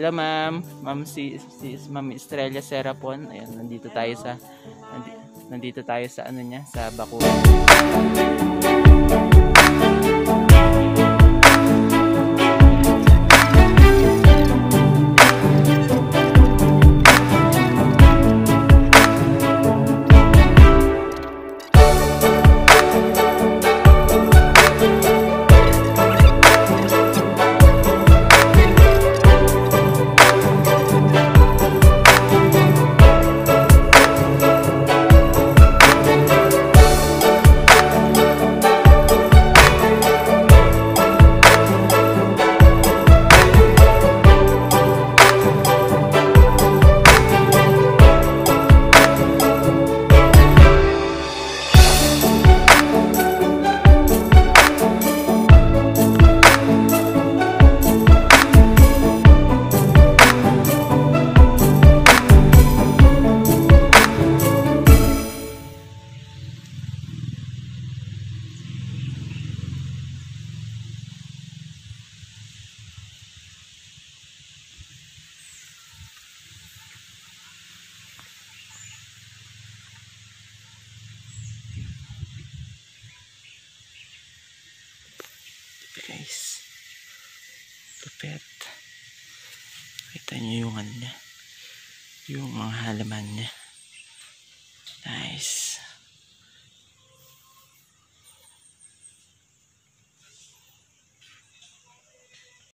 Hello ma'am. Ma'am si Ma'am Estrella Serapon. Ayan, nandito tayo sa ano niya, sa bakuran. Guys, lupit. Kita nyo yung ano niya, yung mga halaman niya. Nice.